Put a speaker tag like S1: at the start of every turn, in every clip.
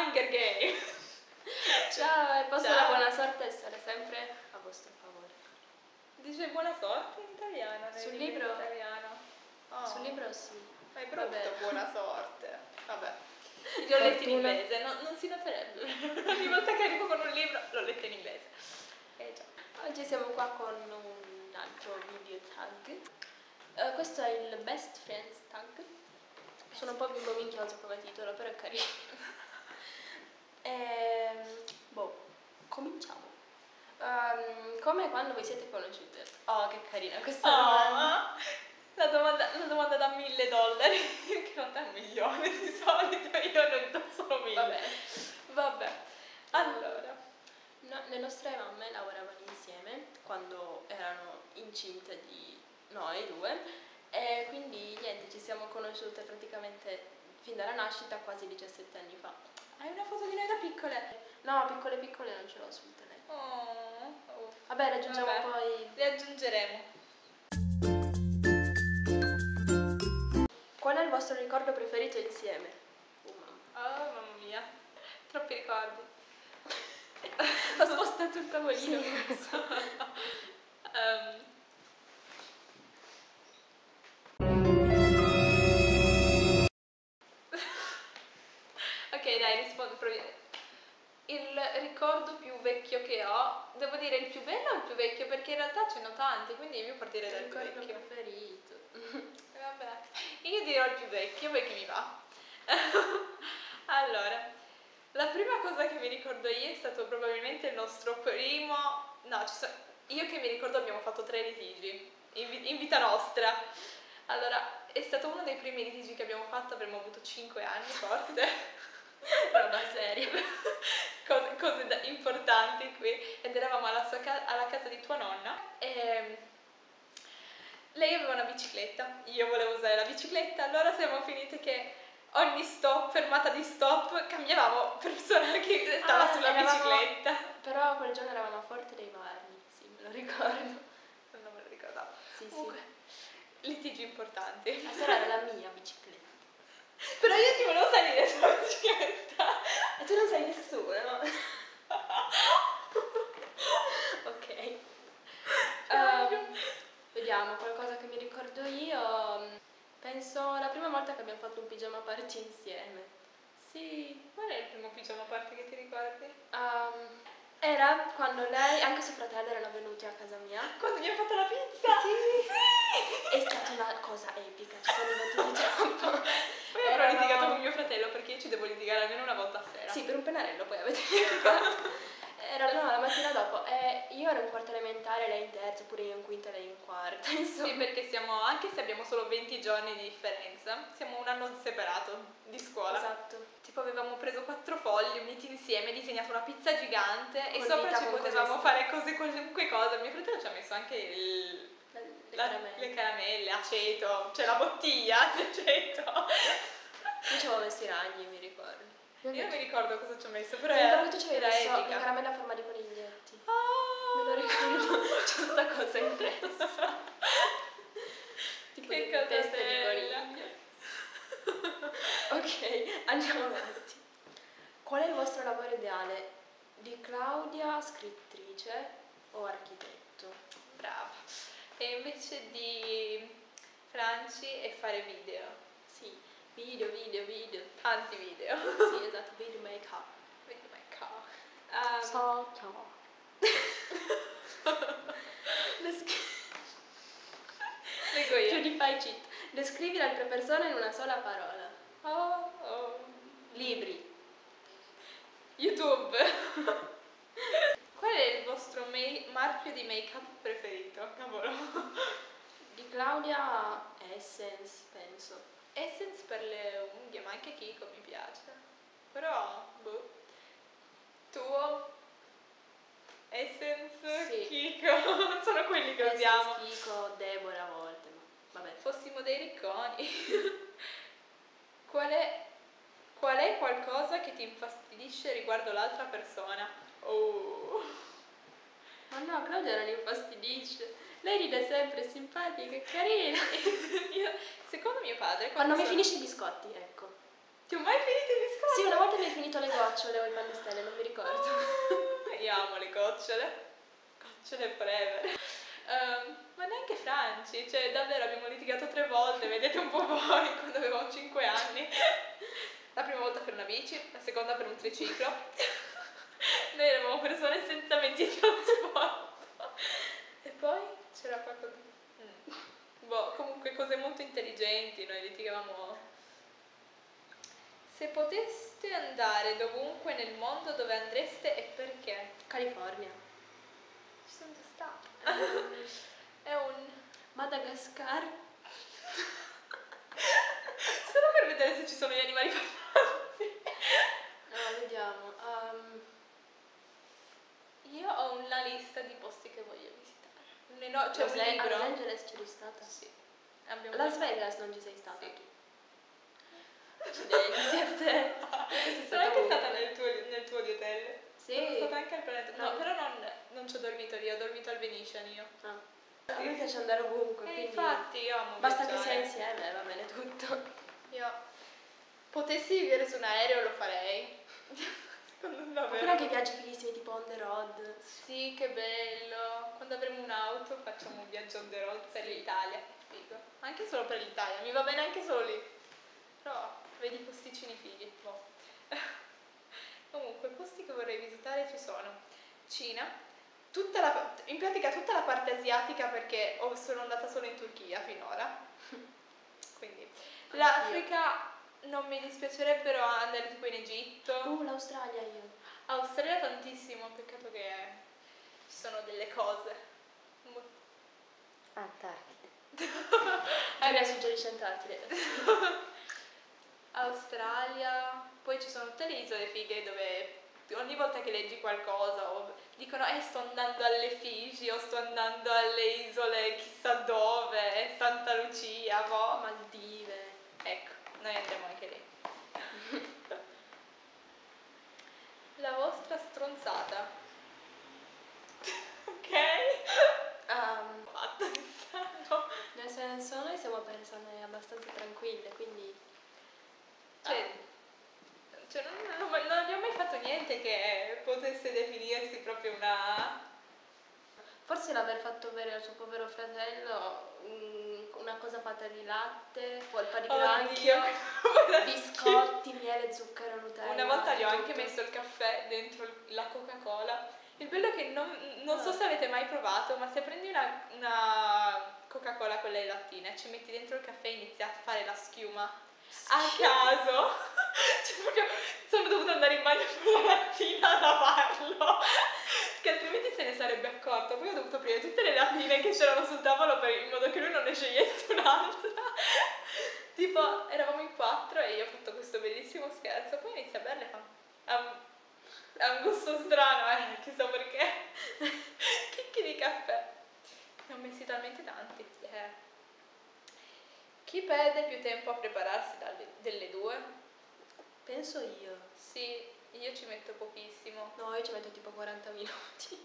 S1: Hunger Game.
S2: Ciao e posso
S1: Ciao.
S2: la buona sorte essere sempre a vostro favore.
S1: Dice buona sorte in italiano.
S2: Sul
S1: in
S2: libro?
S1: italiano. Oh.
S2: Sul libro sì.
S1: Ma è brutto,
S2: Vabbè.
S1: buona sorte. Vabbè. Li ho letti in
S2: Fortuna.
S1: inglese, non si noterebbe. Ogni volta che arrivo con un libro l'ho letto in inglese. Già.
S2: Oggi siamo qua con un altro video tag. Questo è il Best Friends tag. Sono un po' bimbo minchioso come titolo, però è carino. Cominciamo. Come e quando vi siete conosciute? Oh, che carina questa domanda.
S1: La domanda da $1.000, che non da 1.000.000 di solito, io non do solo 1.000. Vabbè. Allora,
S2: le nostre mamme lavoravano insieme quando erano incinte di noi due e quindi niente, ci siamo conosciute praticamente fin dalla nascita, quasi 17 anni fa.
S1: hai una foto di noi da piccole?
S2: No, piccole piccole non ce l'ho sul telefono.
S1: Oh.
S2: Vabbè, le aggiungiamo poi.
S1: Le aggiungeremo.
S2: Qual è il vostro ricordo preferito insieme?
S1: Oh mamma mia, troppi ricordi.
S2: Ho spostato il tavolino.
S1: Ok, dai, rispondo. Il ricordo più vecchio che ho, devo dire il più bello o il più vecchio? Perché in realtà ce n'ho tanti, quindi io partirei dal più
S2: ricordo
S1: vecchio.
S2: preferito.
S1: Vabbè, io dirò il più vecchio perché mi va. Allora, la prima cosa che mi ricordo io è stato probabilmente il nostro primo. No, io che mi ricordo abbiamo fatto 3 litigi in vita nostra. Allora, è stato uno dei primi litigi che abbiamo fatto, avremmo avuto 5 anni forse.
S2: Roba seria.
S1: Cose importanti qui. Ed eravamo alla casa di tua nonna e lei aveva una bicicletta, io volevo usare la bicicletta, allora siamo finite che ogni stop, fermata di stop, cambiavamo persona che stava sulla bicicletta.
S2: Però quel giorno eravamo a Forte dei Marmi, sì, me lo ricordo.
S1: Non me lo ricordavo.
S2: Sì,
S1: Comunque,
S2: sì.
S1: litigi importanti.
S2: La sera era la mia bicicletta.
S1: Però io ti volevo salire sulla bicicletta.
S2: E tu non sei nessuno, no? Ok. Vediamo, qualcosa che mi ricordo io. Penso la prima volta che abbiamo fatto un pigiama party insieme.
S1: Sì, qual è il primo pigiama party che ti ricordi?
S2: Era quando lei, anche suo fratello erano venuti a casa mia.
S1: Quando abbiamo fatto la pizza?
S2: Sì! È stata una cosa epica, ci sono divertiti troppo.
S1: Poi avrò litigato con mio fratello perché io ci devo litigare almeno una volta a sera.
S2: Sì, per un pennarello poi avete litigato. La mattina dopo, io ero in quarta elementare, lei in terza, oppure io in quinta e lei in quarta, insomma.
S1: Sì, perché siamo, anche se abbiamo solo 20 giorni di differenza, siamo un anno separato di scuola.
S2: Esatto.
S1: Tipo avevamo preso 4 fogli uniti insieme, disegnato una pizza gigante e
S2: Condita
S1: sopra ci
S2: con
S1: potevamo
S2: cose
S1: fare qualunque cosa. Mio fratello ci ha messo anche le caramelle, aceto, cioè la bottiglia di aceto.
S2: Io ci avevo messo i ragni, mi ricordo.
S1: Io non mi ricordo cosa ci ho messo, però
S2: però tu ci avevi
S1: era
S2: messo
S1: epica.
S2: la caramella a forma di coniglietti.
S1: Oh!
S2: Me lo ricordo, c'è questa cosa in testa. Tipo
S1: che
S2: delle
S1: cosa
S2: teste di
S1: bella.
S2: coniglio. Ok, andiamo avanti. Qual è il vostro lavoro ideale? Di Claudia, scrittrice o architetto?
S1: Brava. E invece di Franci è fare video.
S2: Sì, video.
S1: Tanti video.
S2: Sì, esatto, video make-up.
S1: Video make up.
S2: Ciao.
S1: Leggo io.
S2: PewDiePie cheat. Descrivi le altre persone in una sola parola.
S1: Oh.
S2: Libri.
S1: YouTube. Qual è il vostro marchio di make-up preferito? Cavolo.
S2: Di Claudia Essence, penso.
S1: Essence per le unghie, ma anche Kiko mi piace. Però, boh. Tuo? Essence,
S2: Sì.
S1: Kiko, sono quelli che usiamo.
S2: Essence, Kiko, Deborah a volte, ma vabbè.
S1: Fossimo dei ricconi. Qual è qualcosa che ti infastidisce riguardo l'altra persona? Oh.
S2: Ma no, Claudia non infastidisce. Lei ride sempre, è simpatica, è carina.
S1: Secondo mio padre...
S2: Quando mi finisce i biscotti, ecco.
S1: Ti ho mai finito i biscotti?
S2: Sì, una volta mi hai finito le gocciole o i pallistelle, non mi ricordo.
S1: Io amo le gocciole. Gocciole forever. Ma neanche Franci, cioè davvero abbiamo litigato 3 volte, vedete un po' voi, quando avevamo 5 anni. La prima volta per una bici, la seconda per un triciclo. Noi eravamo persone senza mezzi di trasporto. E poi c'era qualcosa di... Boh, comunque cose molto intelligenti, noi litigavamo. Se poteste andare dovunque nel mondo, dove andreste e perché?
S2: California.
S1: Ci sono già stata. È un...
S2: Madagascar.
S1: Solo per vedere se ci sono gli animali parlanti.
S2: No, vediamo.
S1: Io ho una lista di posti che voglio visitare. C'è un
S2: A
S1: libro.
S2: Los Angeles c'eri stata?
S1: Sì. Abbiamo
S2: Las Vegas non ci sei stata?
S1: Sì.
S2: Accidenti a te.
S1: Sono anche stata nel tuo di hotel.
S2: Sì.
S1: Sono stata anche al Planeta. No,
S2: Ah.
S1: però non ci ho dormito lì, ho dormito al Venetian io.
S2: A me piace andare ovunque, quindi
S1: Infatti io amo
S2: basta che
S1: viaggiare.
S2: sia insieme, va bene tutto.
S1: Io potessi vivere su un aereo lo farei. Secondo me
S2: Oppure anche viaggi fighissimi tipo on the road.
S1: Sì, che bello. Quando avremo un'auto facciamo un viaggio on the road per l'Italia. È figo. Anche solo per l'Italia, mi va bene anche solo lì. Però vedi posticini fighi. Boh. Comunque, posti che vorrei visitare ci sono. Cina, in pratica tutta la parte asiatica perché sono andata solo in Turchia finora. Quindi l'Africa non mi dispiacerebbero andare tipo in Egitto.
S2: L'Australia io.
S1: Australia tantissimo, peccato che ci sono delle cose.
S2: Antartide. Giulia suggerisce Antartide.
S1: Australia, poi ci sono tutte le isole fighe dove ogni volta che leggi qualcosa o dicono sto andando alle Figi o sto andando alle isole chissà dove, Santa Lucia, boh.
S2: Maldive.
S1: Ecco, noi andiamo anche lì. La vostra stronzata. Ok? Fatto di strano.
S2: Nel senso, noi siamo persone abbastanza tranquille, quindi
S1: Cioè non abbiamo mai fatto niente che potesse definirsi proprio una...
S2: forse l'aver fatto bere al suo povero fratello una cosa fatta di latte, polpa di granchio, biscotti, miele, zucchero, Nutella.
S1: Una volta gli ho anche
S2: tutto.
S1: messo il caffè dentro la Coca-Cola. Il bello è che non so se avete mai provato, ma se prendi una Coca-Cola, quella in lattina, e ci metti dentro il caffè e inizi a fare la schiuma a caso, cioè proprio sono dovuta andare in bagno con la lattina a lavarlo, che altrimenti se ne sarebbe accorto. Poi ho dovuto aprire tutte le lattine che c'erano sul tavolo in modo che lui non ne scegliesse un'altra. Tipo, eravamo in 4 e io ho fatto questo bellissimo scherzo, poi inizia a berle e fa... Ha un gusto strano, chissà perché. Chicchi di caffè. Ne ho messi talmente tanti. Chi perde più tempo a prepararsi delle due?
S2: Penso io.
S1: Sì, io ci metto pochissimo.
S2: No, io ci metto tipo 40 minuti.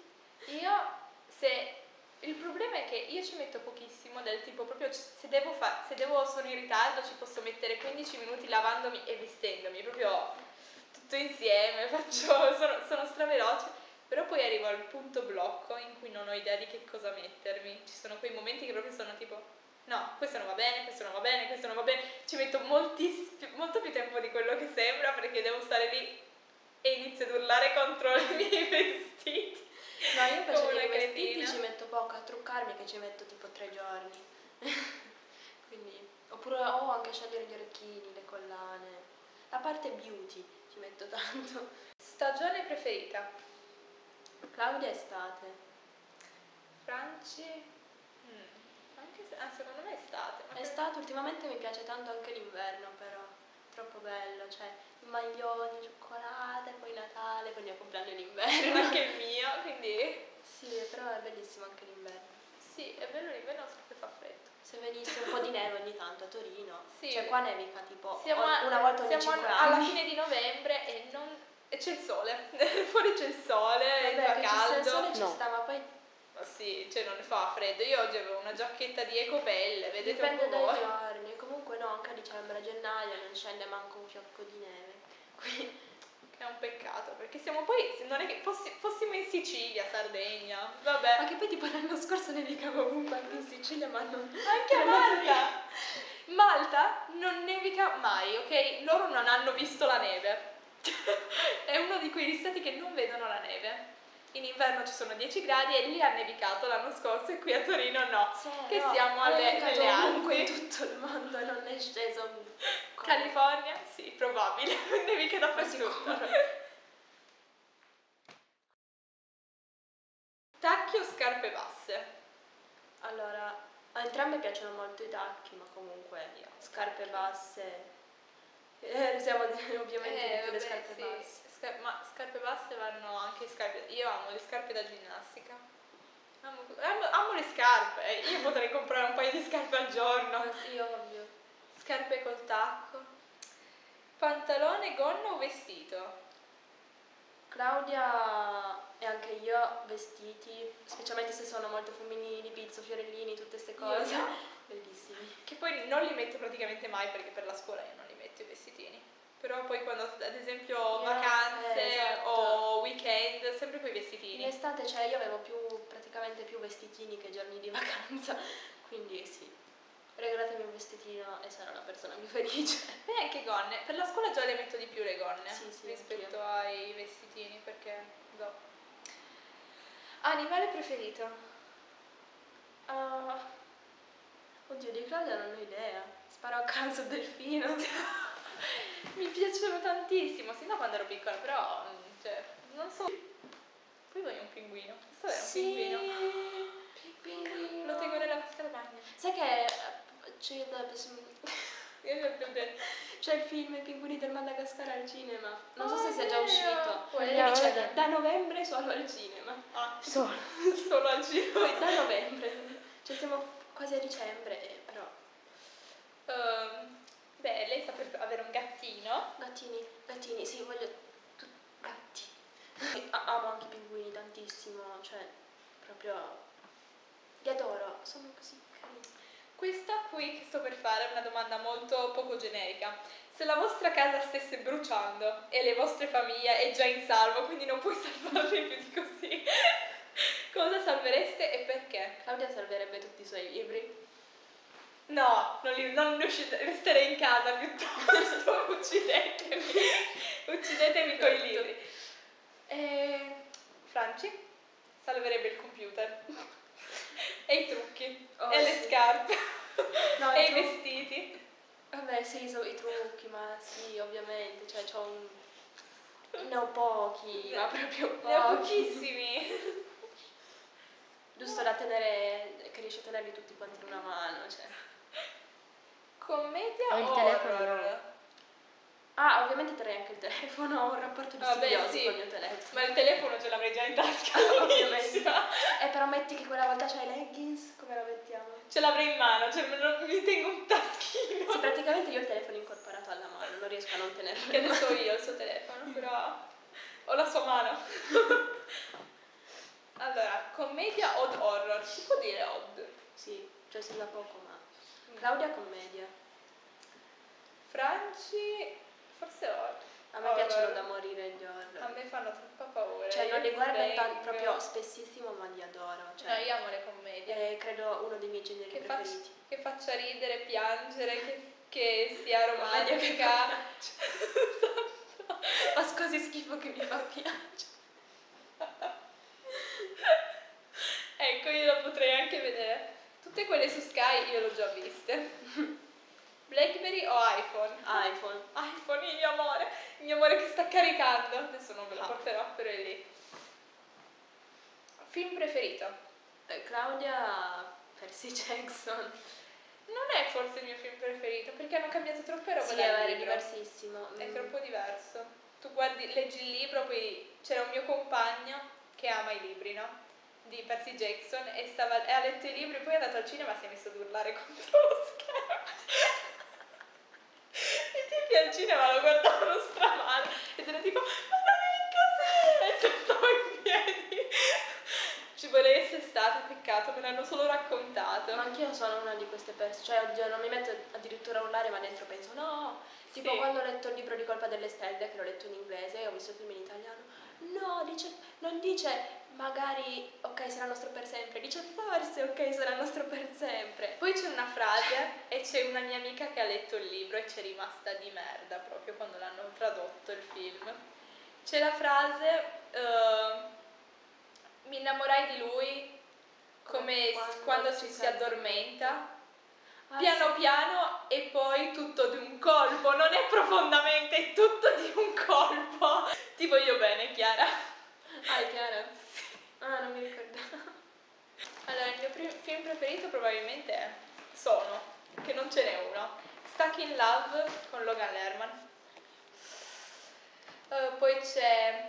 S1: Il problema è che io ci metto pochissimo, del tipo proprio se sono in ritardo ci posso mettere 15 minuti lavandomi e vestendomi, proprio tutto insieme, sono straveloce, però poi arrivo al punto blocco in cui non ho idea di che cosa mettermi. Ci sono quei momenti che proprio sono tipo no, questo non va bene, questo non va bene, questo non va bene. Ci metto molto più tempo di quello che sembra perché devo stare lì e inizio ad urlare contro i miei vestiti.
S2: No, io per
S1: Come
S2: scegliere i
S1: una
S2: vestiti
S1: cretina.
S2: ci metto poco, a truccarmi che ci metto tipo 3 giorni. Quindi, oppure anche a scegliere gli orecchini, le collane. La parte beauty ci metto tanto.
S1: Stagione preferita?
S2: Claudia estate.
S1: Franci? Anche se, secondo me è estate.
S2: Estate ultimamente mi piace tanto anche l'inverno però, troppo bello, cioè i maglioni, cioccolate, poi Natale, poi il mio compleanno è l'inverno.
S1: Anche il mio, quindi...
S2: Sì, però è bellissimo anche l'inverno.
S1: Sì, è bello l'inverno perché fa freddo.
S2: Se venisse un po' di neve ogni tanto a Torino,
S1: Sì.
S2: cioè qua nevica tipo
S1: Siamo
S2: una volta ogni 5 anni.
S1: alla fine di novembre e c'è il sole. Fuori c'è il sole,
S2: Vabbè,
S1: fa
S2: che
S1: caldo.
S2: ci sta il sole ci sta, ma poi
S1: Ma sì, cioè non fa freddo. Io oggi avevo una giacchetta di ecopelle, vedete
S2: dipende
S1: un po'
S2: dai
S1: voi.
S2: giorni. Comunque no, anche a dicembre, a gennaio non scende manco un fiocco di neve. Quindi
S1: Che è un peccato. nevicato, perché siamo poi, non è che fossimo in Sicilia, Sardegna, vabbè.
S2: Ma che poi tipo l'anno scorso nevicava ovunque, anche in Sicilia, ma non...
S1: Anche a Malta! Malta non nevica mai, ok? Loro non hanno visto la neve. È uno di quegli stati che non vedono la neve. In inverno ci sono 10 gradi e lì ha nevicato l'anno scorso e qui a Torino no.
S2: Sì,
S1: Che
S2: no,
S1: siamo nelle
S2: ovunque in
S1: Alpi.
S2: tutto il mondo e non è sceso.
S1: California? Sì, probabile. Nevica dappertutto.
S2: Sicuro.
S1: Tacchi o scarpe basse?
S2: Allora, a entrambe piacciono molto i tacchi, ma comunque scarpe basse. Usiamo ovviamente di più le
S1: Vabbè,
S2: scarpe
S1: sì.
S2: basse.
S1: Ma scarpe basse vanno anche scarpe. Io amo le scarpe da ginnastica. Amo le scarpe. Io potrei comprare un paio di scarpe al giorno.
S2: Ma sì, ovvio.
S1: Scarpe col tacco. Pantalone, gonna o vestito?
S2: Claudia e anche io vestiti, specialmente se sono molto femminili, pizzo, fiorellini, tutte queste cose.
S1: Io no.
S2: Bellissimi.
S1: Che poi non li metto praticamente mai perché per la scuola io non li metto i vestitini. Però poi quando ad esempio vacanze
S2: esatto.
S1: o weekend, sempre quei vestitini.
S2: In estate, cioè, io avevo praticamente più vestitini che giorni di vacanza, quindi sì. Regalatemi un vestitino e sarò la persona più felice.
S1: E anche gonne. Per la scuola già le metto di più le gonne
S2: Sì,
S1: rispetto
S2: anch'io.
S1: ai vestitini perché no. Animale preferito?
S2: Oddio, di Claudia non ho idea. Sparo a caso delfino.
S1: Mi piacciono tantissimo, sin da quando ero piccola, però cioè, non so. Poi voglio un pinguino. Questo è un pinguino.
S2: Pinguino.
S1: Lo tengo nella vasca da bagno.
S2: Sai che c'è il film I pinguini del Madagascar al cinema? Non so se sia già uscito.
S1: Andiamo,
S2: C'è
S1: vediamo.
S2: da novembre solo al cinema.
S1: Ah,
S2: Solo.
S1: solo al cinema.
S2: Poi da novembre. Cioè siamo quasi a dicembre, però.
S1: Beh, lei sta per avere un gattino.
S2: Gattini, sì, voglio gatti. Amo anche i pinguini tantissimo, cioè proprio li adoro, sono così carini.
S1: Questa qui che sto per fare è una domanda molto poco generica. Se la vostra casa stesse bruciando e le vostre famiglie è già in salvo, quindi non puoi salvarvi più di così, cosa salvereste e perché?
S2: Claudia salverebbe tutti i suoi libri.
S1: No, non resterei in casa piuttosto, uccidetemi con i libri. Franci salverebbe il computer e i trucchi e le
S2: Sì.
S1: scarpe
S2: No,
S1: e i vestiti.
S2: Vabbè, sì, sono i trucchi, ma sì, ovviamente, cioè ne ho pochi, ma proprio pochi.
S1: Ne ho pochissimi.
S2: Giusto da tenere, che riesci a tenerli tutti quanti in una mano, cioè.
S1: Commedia
S2: Ho il
S1: o
S2: telefono,
S1: horror?
S2: Ah, ovviamente terrei anche il telefono, ho un rapporto di
S1: Vabbè,
S2: simbiosi
S1: sì,
S2: con il mio telefono.
S1: ma il telefono ce l'avrei già in tasca.
S2: Ovviamente. Però metti che quella volta c'hai i leggings, come la mettiamo?
S1: Ce l'avrei in mano, cioè mi tengo un taschino.
S2: Sì, praticamente io ho il telefono incorporato alla mano, non riesco a non tenerlo.
S1: Che ne so io il suo telefono, però ho la sua mano. Allora, commedia o horror? Si può dire odd?
S2: Sì, cioè sembra poco, ma... Claudia commedia.
S1: Franci, forse horror.
S2: A me piacciono da morire gli horror.
S1: A me fanno troppa paura.
S2: Cioè non
S1: io
S2: li guardo
S1: vengo.
S2: proprio spessissimo, ma li adoro. Cioè,
S1: No, io amo le commedie.
S2: è credo uno dei miei generi preferiti.
S1: Che faccia ridere, piangere, che sia
S2: Commedia che
S1: romantica.
S2: Fa così schifo che mi fa piangere.
S1: Ecco, io la potrei anche vedere. Tutte quelle su Sky io le ho già viste. Blackberry o iPhone?
S2: iPhone.
S1: iPhone, il mio amore che sta caricando. Adesso non ve lo porterò, però è lì. Film preferito?
S2: Claudia, Percy Jackson.
S1: Non è forse il mio film preferito perché hanno cambiato troppe robe
S2: Sì,
S1: dal
S2: è
S1: libro.
S2: diversissimo.
S1: È troppo diverso. Tu leggi il libro, poi c'era un mio compagno che ama i libri, no? Di Percy Jackson e ha letto i libri, poi è andato al cinema e si è messo ad urlare contro lo schermo. I tipi al cinema lo guardavano stramale ed era tipo, ma non è così! E tornavo in piedi. Ci vorrei essere stata, peccato, me l'hanno solo raccontato.
S2: Ma anch'io sono una di queste persone, cioè oddio, non mi metto addirittura a urlare, ma dentro penso no, Tipo
S1: Sì.
S2: quando ho letto il libro di Colpa delle Stelle, che l'ho letto in inglese e ho visto il film in italiano, no, non dice magari ok sarà nostro per sempre, dice forse ok sarà nostro per sempre.
S1: Poi c'è una frase e c'è una mia amica che ha letto il libro e c'è rimasta di merda proprio quando l'hanno tradotto il film. C'è la frase mi innamorai di lui come quando ci si addormenta, piano
S2: sì.
S1: piano e poi tutto di un colpo, non è profondamente, è tutto di un colpo. Ti voglio bene, Chiara.
S2: Ah, è Chiara? Ah, non mi ricordavo.
S1: Allora, il mio film preferito probabilmente è Sono, che non ce n'è uno. Stuck in Love con Logan Lerman. Poi c'è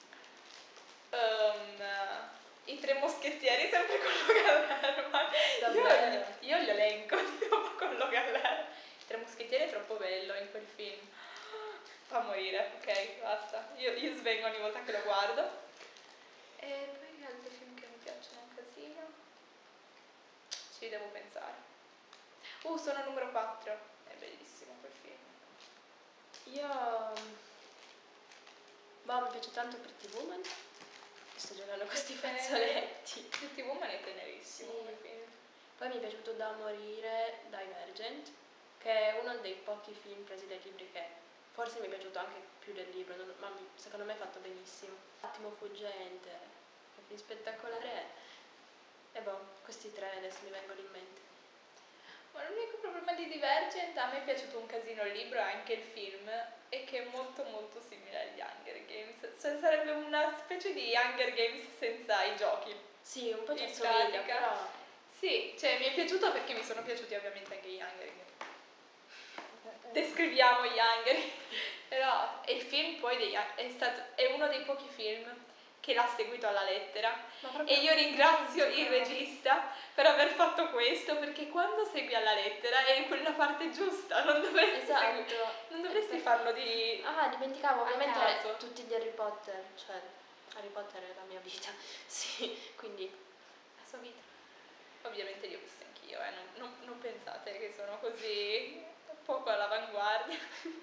S1: I Tre Moschettieri, sempre con Logan Lerman.
S2: Davvero?
S1: Io li elenco di nuovo con Logan Lerman. I Tre Moschettieri è troppo bello in quel film. Fa morire, ok, basta. Io svengo ogni volta che lo guardo. E poi gli altri film che mi piacciono un casino. Ci devo pensare. Sono numero 4. È bellissimo quel film.
S2: Io... Boh, mi piace tanto Pretty Woman. Sto giocando con questi fazzoletti.
S1: Pretty Woman è tenerissimo
S2: Sì.
S1: come film.
S2: Poi mi è piaciuto da morire Divergent, che è uno dei pochi film presi dai libri che forse mi è piaciuto anche più del libro, ma secondo me è fatto benissimo. Attimo fuggente, che film spettacolare è. E boh, questi tre adesso mi vengono in mente.
S1: Ma l'unico problema di Divergent, a me è piaciuto un casino il libro e anche il film, è che è molto molto simile agli Hunger Games. Cioè sarebbe una specie di Hunger Games senza i giochi.
S2: Sì, un po' ci
S1: In
S2: assomiglia,
S1: pratica.
S2: però...
S1: Sì, cioè mi è piaciuto perché mi sono piaciuti ovviamente anche gli Hunger Games. Descriviamo gli Hunger Games. Però il film poi è uno dei pochi film che l'ha seguito alla lettera. E io ringrazio il regista per aver fatto questo, perché quando segui alla lettera è quella parte giusta, non dovresti, non dovresti farlo di...
S2: Ah, dimenticavo,
S1: a
S2: ovviamente
S1: caso.
S2: tutti gli Harry Potter, cioè Harry Potter è la mia vita, sì, quindi...
S1: La sua vita. Ovviamente li ho visti anch'io, non pensate che sono così poco all'avanguardia.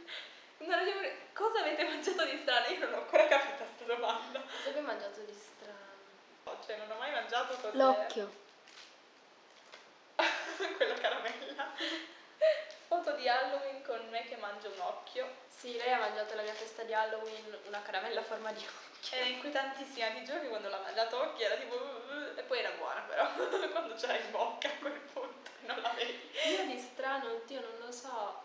S1: Cosa avete mangiato di strano? Io non ho ancora capito questa domanda.
S2: Cosa abbiamo mangiato di strano?
S1: Cioè, non ho mai mangiato cose...
S2: L'occhio.
S1: Quella caramella. Foto di Halloween con me che mangio un occhio.
S2: Sì, lei ha mangiato la mia festa di Halloween una caramella a forma di occhio.
S1: Era inquietantissima, ti giuro che quando l'ha mangiato occhi era tipo... E poi era buona però, quando ce l'hai in bocca a quel punto non la vedi.
S2: Io di strano, oddio, non lo so.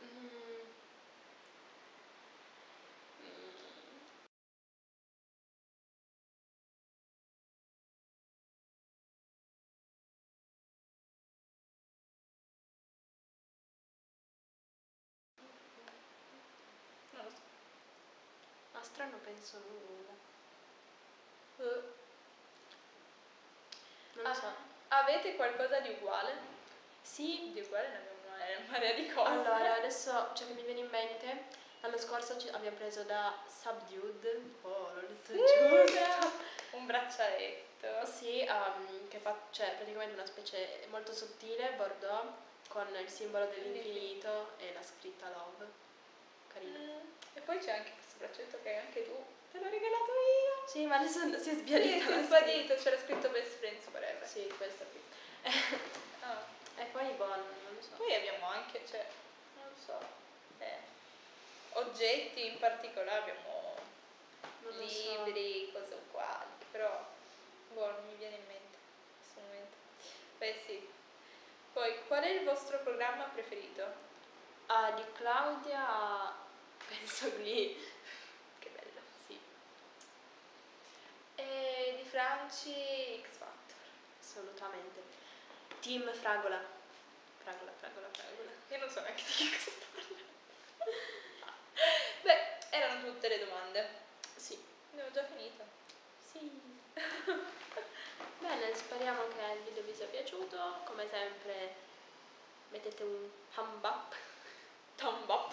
S1: Non lo so.
S2: A strano penso nulla. Non lo so.
S1: Avete qualcosa di uguale?
S2: Sì.
S1: Di uguale ne abbiamo una marea di cose.
S2: Allora, adesso ciò che mi viene in mente, l'anno scorso abbiamo preso da Subdued, oh l'ho detto giusto,
S1: un braccialetto.
S2: sì, che fa, cioè praticamente una specie molto sottile, bordeaux, con il simbolo dell'infinito e la scritta love, carino.
S1: E poi c'è anche questo braccetto che anche tu te l'ho regalato io.
S2: Sì, ma adesso si è
S1: Sì,
S2: sbiadita.
S1: si è sbiadito, c'era scritto best friends forever.
S2: Sì, questa qui. E poi, boh, non lo so.
S1: Poi abbiamo anche, cioè, non lo so, oggetti in particolare, abbiamo
S2: Non lo
S1: libri, cose uguali, però, boh, non mi viene in mente in questo momento. Beh sì. Poi, qual è il vostro programma preferito?
S2: Di Claudia, penso lì. Che bello, sì.
S1: E di Franci, X Factor.
S2: Assolutamente. Team Fragola. Fragola.
S1: Io non so neanche di che cosa parla. Beh, erano tutte le domande.
S2: Sì.
S1: Abbiamo già finito.
S2: Sì. Bene, speriamo che il video vi sia piaciuto. Come sempre mettete un thumb up.
S1: Thumb up.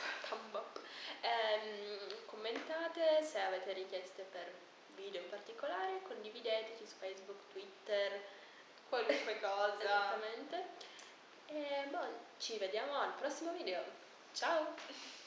S2: Commentate se avete richieste per video in particolare, condivideteci su Facebook, Twitter,
S1: Qualunque cosa.
S2: esattamente. E boh, ci vediamo al prossimo video. Ciao!